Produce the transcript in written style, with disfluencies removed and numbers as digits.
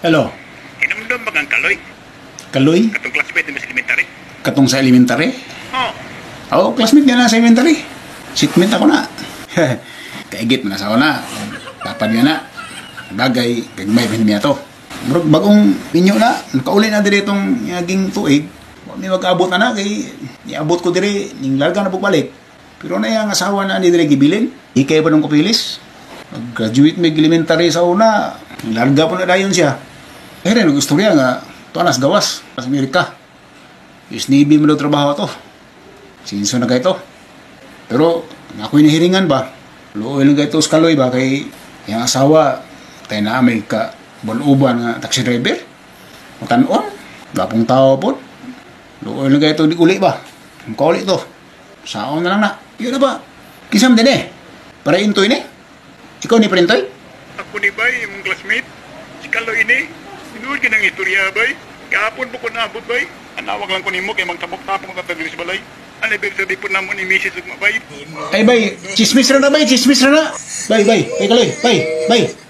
Hello, Hinamdam ba kang kaloy? Kaloy? Katong classmate mo sa elementary? Katong sa elementary? Oo. Oo, classmate niya na sa elementary. Seatmate ako na. Kaigit mo na sa ako na. Papad niya na. Bagay, gagmay pa niya to. Murag bagong inyo na, nakauli na diri itong naging tuig. May mag-abot na kay niabot ko diri, ning larga na balik. Pero na yung asawa na ni diri gibilin. Ikay pa nung kapilis. Graduate may elementary sa una, larga po na dayon siya. Pero nag-istorya nga, tuanas gawas, sa Amerika. Is Navy mo daw trabaho to. Sinso na kayo to. Pero, ako'y nahiringan ba? Luoy lang kayo to sa Kaloy ba? Kay yung asawa, tayo na Amerika, buwan-uban nga taxi driver. Matanon, lapong tao po. Luoy lang kayo to di uli ba? Ang kauli to. Saon na lang na. Yun na ba? Kisam din eh. Para intoy ni. Ikaw ni Printoy? Ako ni bay, yung classmate. Si kaloy ni. Sinuod ka ng istorya bay. Kahapon po ko naabot bay. Anawag lang ko ni mo kay magtapok-tapok ka tagli sa balay. Ano ibig sabihin po naman ni Mrs. Ugma bay? Ay bay, chismis na bay, chismis na. Bay, bay, bay Kaloy, bay, bay.